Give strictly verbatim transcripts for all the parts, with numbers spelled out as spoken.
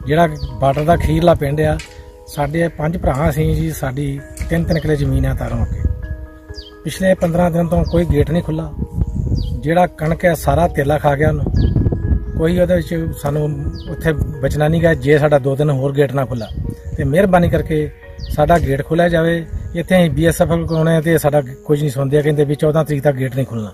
ਜਿਹੜਾ ਬਾਰਡਰ ਦਾ ਅਖੀਰਲਾ ਪਿੰਡ ਆ। ਸਾਡੇ ਪੰਜ ਭਰਾ ਸੀ ਜੀ, ਸਾਡੀ ਤਿੰਨ ਤਿੰਨ ਕਿੱਲੇ ਜ਼ਮੀਨ ਆ ਤਾਰੋਂ ਅੱਗੇ। ਪਿਛਲੇ ਪੰਦਰਾਂ ਦਿਨ ਤੋਂ ਕੋਈ ਗੇਟ ਨਹੀਂ ਖੁੱਲ੍ਹਾ। ਜਿਹੜਾ ਕਣਕ ਹੈ ਸਾਰਾ ਤੇਲਾ ਖਾ ਗਿਆ ਉਹਨੂੰ। ਕੋਈ ਉਹਦੇ ਵਿੱਚ ਸਾਨੂੰ ਉੱਥੇ ਬਚਣਾ ਨਹੀਂ ਗਾ ਜੇ ਸਾਡਾ ਦੋ ਦਿਨ ਹੋਰ ਗੇਟ ਨਾ ਖੁੱਲ੍ਹਾ। ਅਤੇ ਮਿਹਰਬਾਨੀ ਕਰਕੇ ਸਾਡਾ ਗੇਟ ਖੋਲ੍ਹਿਆ ਜਾਵੇ। ਇੱਥੇ ਅਸੀਂ ਬੀ ਐਸ ਐਫ ਕੋਲੋਂ ਅਤੇ ਸਾਡਾ ਕੁਝ ਨਹੀਂ ਸੁਣਦੇ, ਕਹਿੰਦੇ ਵੀ ਚੌਦਾਂ ਤਰੀਕ ਤੱਕ ਗੇਟ ਨਹੀਂ ਖੁੱਲ੍ਹਣਾ।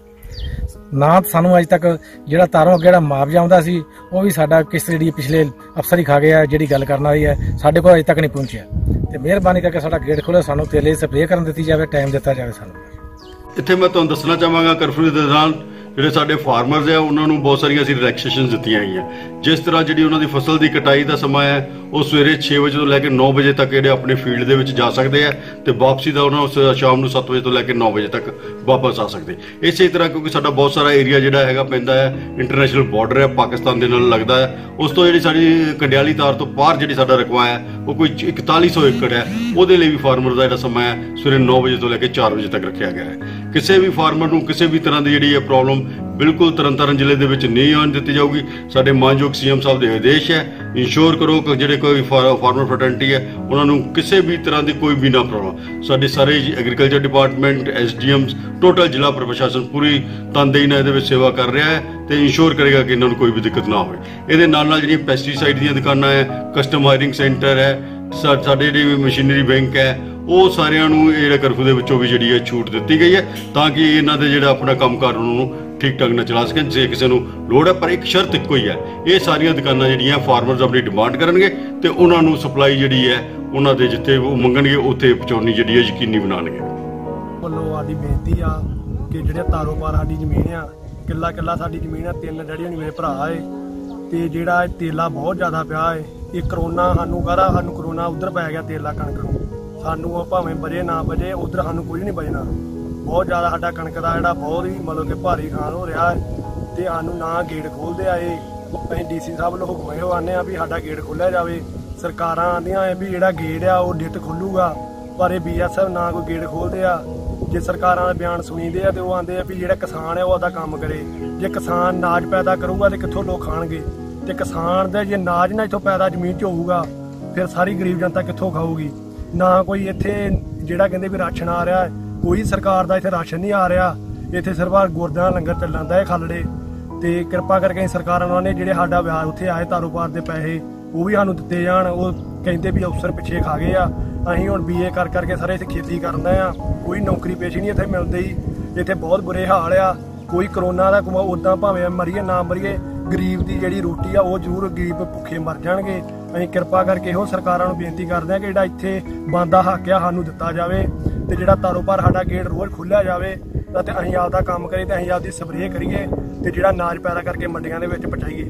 ਨਾ ਸਾਨੂੰ ਅੱਜ ਤੱਕ ਜਿਹੜਾ ਤਾਰੋਂ ਅੱਗੇ ਜਿਹੜਾ ਮੁਆਵਜ਼ਾ ਆਉਂਦਾ ਸੀ ਉਹ ਵੀ ਸਾਡਾ ਕਿਸ਼ਤ ਜਿਹੜੀ ਪਿਛਲੇ ਅਫਸਰ ਹੀ ਖਾ ਗਏ ਆ, ਜਿਹੜੀ ਗੱਲ ਕਰਨ ਵਾਲੀ ਹੈ ਸਾਡੇ ਕੋਲ ਅਜੇ ਤੱਕ ਨਹੀਂ ਪਹੁੰਚਿਆ। ਅਤੇ ਮਿਹਰਬਾਨੀ ਕਰਕੇ ਸਾਡਾ ਗੇਟ ਖੋਲ੍ਹੋ, ਸਾਨੂੰ ਤੇਲੇ ਸਪਰੇਅ ਕਰਨ ਦਿੱਤੀ ਜਾਵੇ, ਟਾਈਮ ਦਿੱਤਾ ਜਾਵੇ ਸਾਨੂੰ। ਇੱਥੇ ਮੈਂ ਤੁਹਾਨੂੰ ਦੱਸਣਾ ਚਾਹਾਂਗਾ ਕਰਫਿਊ ਦੇ ਦੌਰਾਨ ਜਿਹੜੇ ਸਾਡੇ ਫਾਰਮਰਸ ਆ ਉਹਨਾਂ ਨੂੰ ਬਹੁਤ ਸਾਰੀਆਂ ਅਸੀਂ ਰਿਲੈਕਸੇਸ਼ਨ ਦਿੱਤੀਆਂ ਗਈਆਂ। ਜਿਸ ਤਰ੍ਹਾਂ ਜਿਹੜੀ ਉਹਨਾਂ ਦੀ ਫਸਲ ਦੀ ਕਟਾਈ ਦਾ ਸਮਾਂ ਹੈ ਉਹ ਸਵੇਰੇ ਛੇ ਵਜੇ ਤੋਂ ਲੈ ਕੇ ਨੌ ਵਜੇ ਤੱਕ ਜਿਹੜੇ ਆਪਣੇ ਫੀਲਡ ਦੇ ਵਿੱਚ ਜਾ ਸਕਦੇ ਆ, ਤੇ ਵਾਪਸੀ ਦਾ ਉਹਨਾਂ ਨੂੰ ਸ਼ਾਮ ਨੂੰ ਸੱਤ ਵਜੇ ਤੋਂ ਲੈ ਕੇ ਨੌ ਵਜੇ ਤੱਕ ਵਾਪਸ ਆ ਸਕਦੇ। ਇਸੇ ਤਰ੍ਹਾਂ ਕਿਉਂਕਿ ਸਾਡਾ ਬਹੁਤ ਸਾਰਾ ਏਰੀਆ ਜਿਹੜਾ ਹੈਗਾ ਪੈਂਦਾ ਹੈ, ਇੰਟਰਨੈਸ਼ਨਲ ਬਾਰਡਰ ਹੈ, ਪਾਕਿਸਤਾਨ ਦੇ ਨਾਲ ਲੱਗਦਾ ਹੈ। ਉਸ ਤੋਂ ਜਿਹੜੀ ਸਾਡੀ ਕੰਡਿਆਲੀ ਤਾਰ ਤੋਂ ਬਾਹਰ ਜਿਹੜੀ ਸਾਡਾ ਰਕਬਾ ਹੈ ਉਹ ਕੋਈ ਇਕਤਾਲੀ ਸੌ ਏਕੜ ਹੈ। ਉਹਦੇ ਲਈ ਵੀ ਫਾਰਮਰ ਦਾ ਜਿਹੜਾ ਸਮਾਂ ਹੈ ਸਵੇਰੇ ਨੌ ਵਜੇ ਤੋਂ ਲੈ ਕੇ ਚਾਰ ਵਜੇ ਤੱਕ ਰੱਖਿਆ ਗਿਆ ਹੈ। ਕਿਸੇ ਵੀ ਫਾਰਮਰ ਨੂੰ ਕਿਸੇ ਵੀ ਤਰ੍ਹਾਂ ਦੀ ਜਿਹੜੀ ਹੈ ਪ੍ਰੋਬਲਮ ਬਿਲਕੁਲ ਤਰਨਤਾਰਨ ਜ਼ਿਲ੍ਹੇ ਦੇ ਵਿੱਚ ਨਹੀਂ ਆਉਣ ਦਿੱਤੀ ਜਾਊਗੀ। ਸਾਡੇ ਮਾਨਯੋਗ ਸੀ ਐਮ ਸਾਹਿਬ ਦੇ ਆਦੇਸ਼ ਹੈ, ਇੰਸ਼ੋਰ ਕਰੋ ਕਿ ਜਿਹੜੇ ਕੋਈ ਫਾਰਮਰ ਫਰਟਰਨਿਟੀ ਹੈ ਉਹਨਾਂ ਨੂੰ ਕਿਸੇ ਵੀ ਤਰ੍ਹਾਂ ਦੀ ਕੋਈ ਵੀ ਨਾ ਪ੍ਰੋਬਲਮ। ਸਾਡੇ ਸਾਰੇ agriculture department, S D Ms, total ਜ਼ਿਲ੍ਹਾ ਪ੍ਰਸ਼ਾਸਨ ਪੂਰੀ ਤਨਦੇਹੀ ਨਾਲ ਇਹਦੇ ਵਿੱਚ ਸੇਵਾ ਕਰ ਰਿਹਾ ਹੈ ਤੇ ਇੰਸ਼ੋਰ ਕਰੇਗਾ ਕਿ ਇਹਨਾਂ ਨੂੰ ਕੋਈ ਵੀ ਦਿੱਕਤ ਨਾ ਹੋਵੇ। ਇਹਦੇ ਨਾਲ ਨਾਲ ਜਿਹੜੀਆਂ ਪੈਸਟੀਸਾਈਡ ਦੀਆਂ ਦੁਕਾਨਾਂ ਹੈ, ਕਸਟਮ ਹਾਇਰਿੰਗ ਸੈਂਟਰ ਹੈ, ਸਾਡੇ ਜਿਹੜੀ ਮਸ਼ੀਨਰੀ ਬੈਂਕ ਹੈ, ਉਹ ਸਾਰਿਆਂ ਨੂੰ ਇਹ ਜਿਹੜਾ ਕਰਫਿਊ ਦੇ ਵਿੱਚੋਂ ਵੀ ਜਿਹੜੀ ਹੈ ਛੂਟ ਦਿੱਤੀ ਗਈ ਹੈ ਤਾਂ ਕਿ ਇਹਨਾਂ ਦੇ ਜਿਹੜਾ ਆਪਣਾ ਕੰਮਕਾਰ ਉਹਨਾਂ ਨੂੰ ਠੀਕ ਠਾਕ ਨਾਲ ਚਲਾ ਸਕਣ ਜੇ ਕਿਸੇ ਨੂੰ ਲੋੜ ਹੈ। ਪਰ ਇੱਕ ਸ਼ਰਤ ਇੱਕੋ ਹੀ ਹੈ, ਇਹ ਸਾਰੀਆਂ ਦੁਕਾਨਾਂ ਜਿਹੜੀਆਂ ਫਾਰਮਰਸ ਆਪਣੀ ਡਿਮਾਂਡ ਕਰਨਗੇ ਤੇ ਉਹਨਾਂ ਨੂੰ ਸਪਲਾਈ ਜਿਹੜੀ ਹੈ ਉਹਨਾਂ ਦੇ ਜਿੱਥੇ ਉਹ ਮੰਗਣਗੇ ਉੱਥੇ ਪਹੁੰਚਾਉਣੀ ਜਿਹੜੀ ਹੈ ਯਕੀਨੀ ਬਣਾਉਣਗੇ। ਵੱਲੋਂ ਸਾਡੀ ਬੇਨਤੀ ਆ ਕਿ ਜਿਹੜੇ ਤਾਰੋਂ ਪਾਰ ਸਾਡੀ ਜ਼ਮੀਨ ਆ, ਕਿੱਲਾ ਕਿੱਲਾ ਸਾਡੀ ਜ਼ਮੀਨ ਆ, ਤਿੰਨ ਡੈਡੀ ਹੋਣੀ ਮੇਰੇ ਭਰਾ ਏ, ਤੇ ਜਿਹੜਾ ਇਹ ਤੇਲਾ ਬਹੁਤ ਜ਼ਿਆਦਾ ਪਿਆ ਏ। ਇਹ ਕਰੋਨਾ ਸਾਨੂੰ ਕਹਦਾ ਸਾਨੂੰ ਕਰੋਨਾ ਉੱਧਰ ਪੈ ਗਿਆ ਤੇਲਾ ਕਣਕ ਨੂੰ, ਸਾਨੂੰ ਭਾਵੇਂ ਬਜੇ ਨਾ ਬਜੇ ਉੱਧਰ ਸਾਨੂੰ ਕੋਈ ਨਹੀਂ ਬਜਣਾ। ਬਹੁਤ ਜ਼ਿਆਦਾ ਸਾਡਾ ਕਣਕ ਦਾ ਜਿਹੜਾ ਬਹੁਤ ਹੀ ਮਤਲਬ ਕਿ ਭਾਰੀ ਖਾਨ ਹੋ ਰਿਹਾ ਹੈ ਤੇ ਸਾਨੂੰ ਨਾ ਗੇਟ ਖੋਲ੍ਹਦੇ ਆਏ। ਅਸੀਂ ਡੀ ਸੀ ਸਾਹਿਬ ਨੂੰ ਹੁਕਮ ਇਹੋ ਆਉਂਦੇ ਆ ਵੀ ਸਾਡਾ ਗੇਟ ਖੋਲ੍ਹਿਆ ਜਾਵੇ। ਸਰਕਾਰਾਂ ਆਉਂਦੀਆਂ ਵੀ ਜਿਹੜਾ ਗੇਟ ਆ ਉਹ ਡਿੱਟ ਖੁੱਲੂਗਾ, ਪਰ ਇਹ ਬੀ ਐਸ ਐਫ ਨਾ ਕੋਈ ਗੇਟ ਖੋਲ੍ਹਦੇ ਆ। ਜੇ ਸਰਕਾਰਾਂ ਦੇ ਬਿਆਨ ਸੁਣੀਦੇ ਆ ਤੇ ਉਹ ਆਉਂਦੇ ਆ ਵੀ ਜਿਹੜਾ ਕਿਸਾਨ ਹੈ ਉਹ ਆਪਦਾ ਕੰਮ ਕਰੇ। ਜੇ ਕਿਸਾਨ ਅਨਾਜ ਪੈਦਾ ਕਰੂਗਾ ਤੇ ਕਿੱਥੋਂ ਲੋਕ ਖਾਣਗੇ? ਤੇ ਕਿਸਾਨ ਦੇ ਜੇ ਅਨਾਜ ਨਾ ਇੱਥੋਂ ਪੈਦਾ ਜ਼ਮੀਨ 'ਚ ਹੋਊਗਾ ਫਿਰ ਸਾਰੀ ਗਰੀਬ ਜਨਤਾ ਕਿੱਥੋਂ ਖਾਊਗੀ? ਨਾ ਕੋਈ ਇੱਥੇ ਜਿਹੜਾ ਕਹਿੰਦੇ ਵੀ ਰਾਸ਼ਨ ਆ ਰਿਹਾ, ਕੋਈ ਸਰਕਾਰ ਦਾ ਇੱਥੇ ਰਾਸ਼ਨ ਨਹੀਂ ਆ ਰਿਹਾ। ਇੱਥੇ ਸਿਰਫ ਗੁਰਦੁਆਰਾ ਲੰਗਰ ਚੱਲਣ ਦਾ ਇਹ ਖਾਲੜੇ। ਤੇ ਕਿਰਪਾ ਕਰਕੇ ਸਰਕਾਰਾਂ ਉਹਨਾਂ ਨੇ ਜਿਹੜੇ ਸਾਡਾ ਵਿਆਹ ਉੱਥੇ ਆਏ ਤਾਰੋਂ ਪਾਰ ਦੇ ਪੈਸੇ ਉਹ ਵੀ ਸਾਨੂੰ ਦਿੱਤੇ ਜਾਣ। ਉਹ ਕਹਿੰਦੇ ਵੀ ਅਫਸਰ ਪਿੱਛੇ ਖਾ ਗਏ ਆ। ਅਸੀਂ ਹੁਣ ਬੀ ਏ ਕਰ ਕਰਕੇ ਸਾਰੇ ਇੱਥੇ ਖੇਤੀ ਕਰਨਾ ਆ, ਕੋਈ ਨੌਕਰੀ ਪੇਸ਼ੀ ਨਹੀਂ ਇੱਥੇ ਮਿਲਦੀ। ਇੱਥੇ ਬਹੁਤ ਬੁਰੇ ਹਾਲ ਆ। ਕੋਈ ਕਰੋਨਾ ਦਾ ਉੱਦਾਂ ਭਾਵੇਂ ਮਰੀਏ ਨਾ ਮਰੀਏ, ਗਰੀਬ ਦੀ ਜਿਹੜੀ ਰੋਟੀ ਆ ਉਹ ਜ਼ਰੂਰ ਗਰੀਬ ਭੁੱਖੇ ਮਰ ਜਾਣਗੇ। ਅਸੀਂ ਕਿਰਪਾ ਕਰਕੇ ਇਹੋ ਸਰਕਾਰਾਂ ਨੂੰ ਬੇਨਤੀ ਕਰਦੇ ਹਾਂ ਕਿ ਜਿਹੜਾ ਇੱਥੇ ਬਣਦਾ ਹੱਕ ਆ ਸਾਨੂੰ ਦਿੱਤਾ ਜਾਵੇ ਤੇ ਜਿਹੜਾ ਤਾਰੋਂ ਪਾਰ ਸਾਡਾ ਗੇਟ ਰੋਜ਼ ਖੁੱਲ੍ਹਿਆ ਜਾਵੇ ਤੇ ਅਸੀਂ ਆਪਦਾ ਕੰਮ ਕਰੀਏ ਤੇ ਅਸੀਂ ਆਪਦੀ ਸਪਰੇਅ ਕਰੀਏ ਤੇ ਜਿਹੜਾ ਅਨਾਜ ਪੈਦਾ ਕਰਕੇ ਮੰਡੀਆਂ ਦੇ ਵਿੱਚ ਪਹੁੰਚਾਈਏ।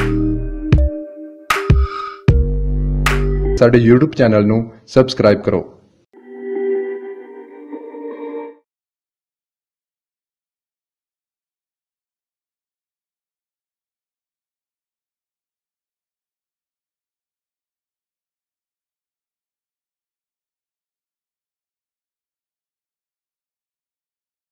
ਸਾਡੇ YouTube ਚੈਨਲ ਨੂੰ ਸਬਸਕ੍ਰਾਈਬ ਕਰੋ।